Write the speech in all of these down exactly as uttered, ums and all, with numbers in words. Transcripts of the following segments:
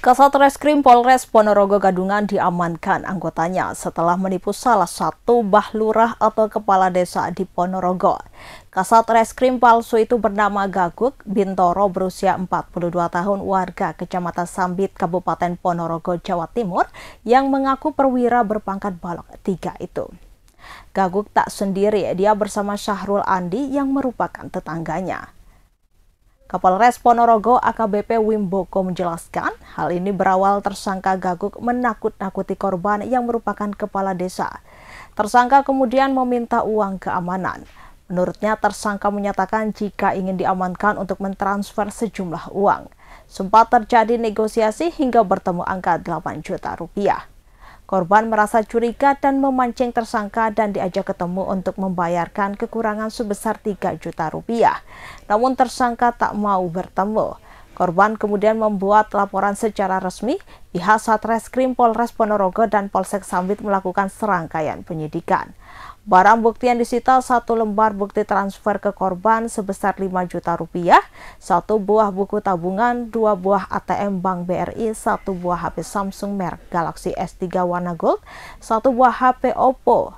Kasat Reskrim Polres Ponorogo Gadungan diamankan anggotanya setelah menipu salah satu bahlurah atau kepala desa di Ponorogo. Kasat Reskrim palsu itu bernama Gaguk Bintoro, berusia empat puluh dua tahun, warga Kecamatan Sambit, Kabupaten Ponorogo, Jawa Timur, yang mengaku perwira berpangkat balok tiga itu. Gaguk tak sendiri, dia bersama Syahrul Andi yang merupakan tetangganya. Kapolres Ponorogo A K B P Wimboko menjelaskan, hal ini berawal tersangka Gaguk menakut-nakuti korban yang merupakan kepala desa. Tersangka kemudian meminta uang keamanan. Menurutnya, tersangka menyatakan jika ingin diamankan untuk mentransfer sejumlah uang. Sempat terjadi negosiasi hingga bertemu angka delapan juta rupiah. Korban merasa curiga dan memancing tersangka dan diajak ketemu untuk membayarkan kekurangan sebesar tiga juta rupiah. Namun tersangka tak mau bertemu. Korban kemudian membuat laporan secara resmi. Pihak Satreskrim Polres Ponorogo dan Polsek Sambit melakukan serangkaian penyidikan. Barang bukti yang disita satu lembar bukti transfer ke korban sebesar lima juta rupiah, satu buah buku tabungan, dua buah A T M Bank B R I, satu buah H P Samsung merek Galaxy S tiga warna gold, satu buah H P Oppo.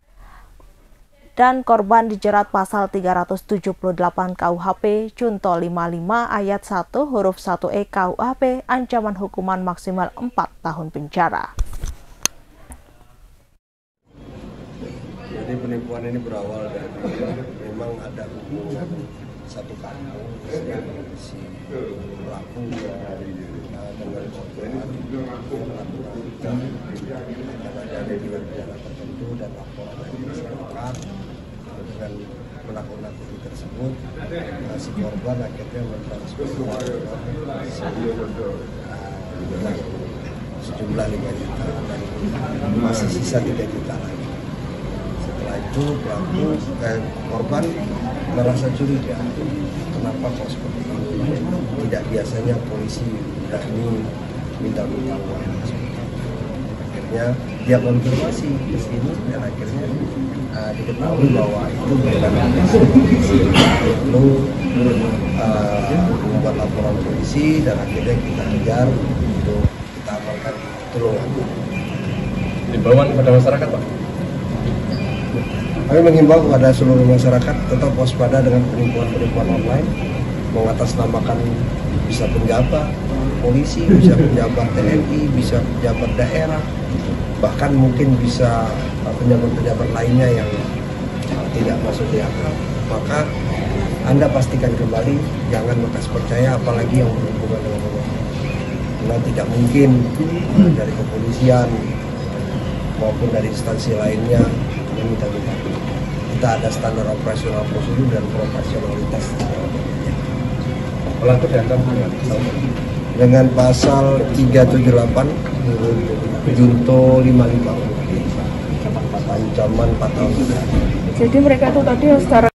Dan korban dijerat pasal tiga ratus tujuh puluh delapan K U H P Junto lima puluh lima ayat satu huruf satu E K U H P, ancaman hukuman maksimal empat tahun penjara. Jadi penipuan ini berawal dari memang ada hubungan satu kampung yang si pelaku uh, dengan korban karena ada di negara tertentu dan laporan dari masyarakat dengan menakut-nakuti tersebut, uh, si korban akhirnya mentransfer uang uh, sejumlah lima juta dan masih sisa tiga juta lagi. Setelah itu pelaku eh, korban merasa curiga, kenapa kok seperti ini? Tidak biasanya polisi berani minta-minta uang. Akhirnya dia konfirmasi ke sini dan akhirnya uh, diketahui bahwa itu bukan polisi. Lalu uh, membuat laporan polisi dan akhirnya kita kejar untuk kita amalkan pertolongan. Himbauan kepada masyarakat, Pak? Kami mengimbau kepada seluruh masyarakat tetap waspada dengan penipuan-penipuan online, mengatasnamakan bisa penjabat polisi, bisa penjabat T N I, bisa penjabat daerah, bahkan mungkin bisa penjabat-penjabat lainnya yang tidak masuk di akal. Maka Anda pastikan kembali, jangan lekas percaya apalagi yang berhubungan dengan uang. Karena tidak mungkin dari kepolisian maupun dari instansi lainnya meminta-minta. Kita ada standar operasional prosedur dan profesionalitas. Pelaku diancam dengan pasal tiga tujuh delapan Junto lima puluh lima, ancaman empat tahun. Jadi mereka itu tadi secara